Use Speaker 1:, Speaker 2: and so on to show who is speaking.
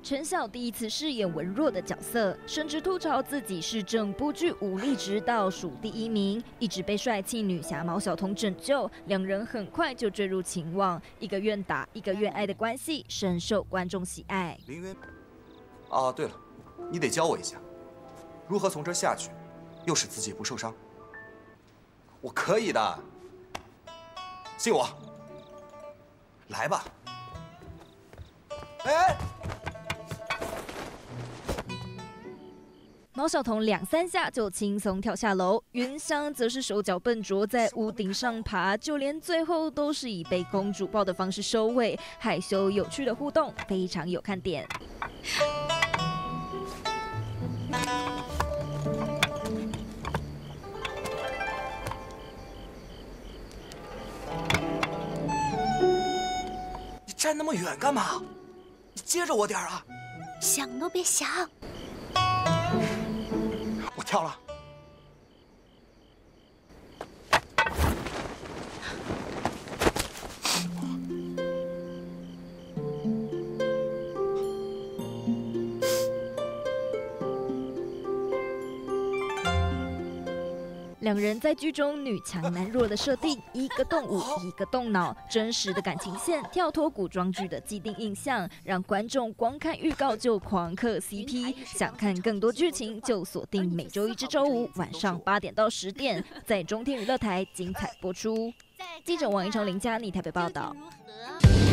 Speaker 1: 陈晓第一次饰演文弱的角色，甚至吐槽自己是整部剧武力值倒数第1名，一直被帅气女侠毛晓彤拯救。两人很快就坠入情网，一个愿打，一个愿挨的关系，深受观众喜爱。
Speaker 2: 林渊，哦，对了，你得教我一下，如何从这儿下去，又使自己不受伤。我可以的，信我。来吧。哎。
Speaker 1: 毛晓彤2、3下就轻松跳下楼，云香则是手脚笨拙，在屋顶上爬，就连最后都是以被公主抱的方式收尾，害羞有趣的互动非常有看点。
Speaker 2: 你站那么远干嘛？你接着我点啊！
Speaker 3: 想都别想。
Speaker 2: 我跳了。
Speaker 1: 两人在剧中女强男弱的设定，一个动武，一个动脑，真实的感情线跳脱古装剧的既定印象，让观众光看预告就狂嗑 CP。想看更多剧情，就锁定每周1至周5晚上8点到10点，在中天娱乐台精彩播出。记者王一成、林佳妮台北报道。